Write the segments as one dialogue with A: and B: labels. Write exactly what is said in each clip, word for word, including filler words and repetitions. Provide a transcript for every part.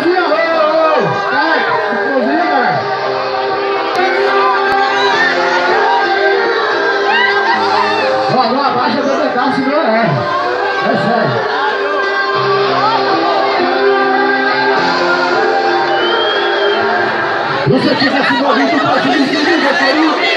A: mãozinha, ô, ô, cai, mãozinha, galera. Ó, não abaixa a B B K, senão é. É sério. E se eu tivesse morrido, eu podia decidir, eu queria.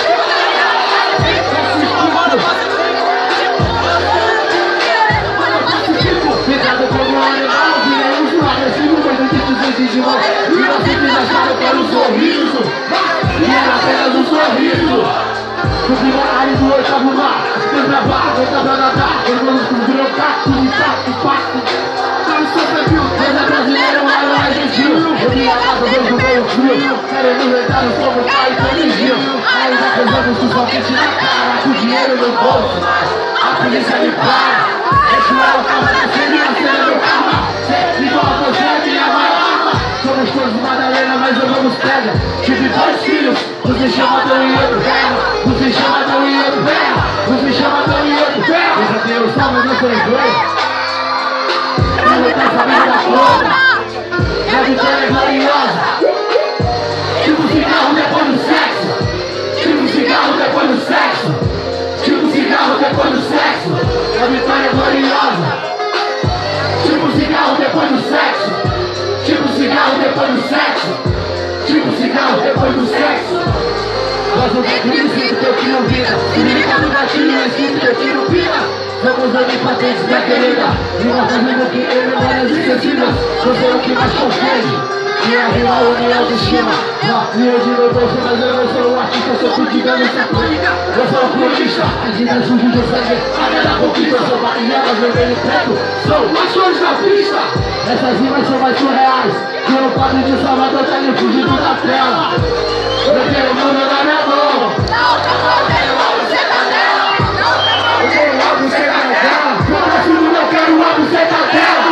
A: Pegado como um animal, virei um suave, assim, no meio de duzentos de mão. E vocês acharam que era um sorriso, e era apenas um sorriso. No primário do oitavo mar, quebra barra, volta pra nadar. Irmãos com brocato, impacto, pacto. Não sou perfil, mas é brasileiro, mas não é gentil. Eu vim a casa do meio frio, querendo redar o fogo, pai, corrigiu. Ainda pesamos com sua frente na cara, com dinheiro no bolso, mas a polícia me para. Esse não é o carro da cena, a cena do carro. Igual a você, é minha maior. Somos todos Madalena, mas jogamos pedra. Tive dois filhos, uns me chamam tão e outro velho. Uns me chamam tão e outro velho. Uns me chamam tão e outro velho. Eu já tenho o salmo, não sou inglês. Eu não tenho família toda. Minha vitória é gloriosa. Tipo cigarro depois do sexo. Tipo cigarro depois do sexo. Tipo cigarro depois do sexo. A vitória é gloriosa. Tipo cigarro depois do sexo. Tipo cigarro depois do sexo. Tipo cigarro depois do sexo. Nós não temos sinto que eu tiro vida. Se liga no gatilho, eu sinto que eu tiro vida. Somos onipotentes, minha querida. E uma fazendo que eu memórias esquecidas. Você é o que mais confere. Minha rima, união de estima. E eu de meu bolso, mas eu não sou um artista. Eu sou cuidando essa política. Eu sou um cronista. A vida surge do sangue. A guerra conquista. Eu sou barriada, vermelho e preto. Sou mais forte da pista. Essas rimas são mais surreais. Que o padre de Salvador tá me fugindo da tela. Eu tenho o mundo na minha mão. Não, não, tenho uma buceta dela. Eu quero uma buceta dela. Eu quero uma buceta dela.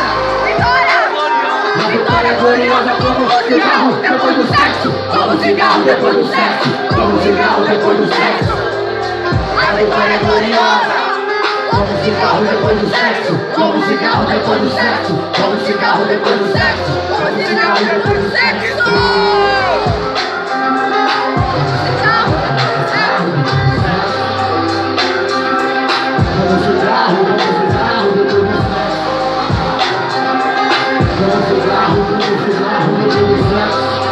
A: A vitória é gloriosa como cigarro depois do sexo. Como cigarro depois do sexo. Como cigarro depois do sexo. A vitória é gloriosa como cigarro depois do sexo. Como cigarro depois do sexo. Como cigarro depois do sexo. Como cigarro depois do sexo. Como cigarro, como cigarro depois do sexo. Como cigarro, como cigarro depois do sexo.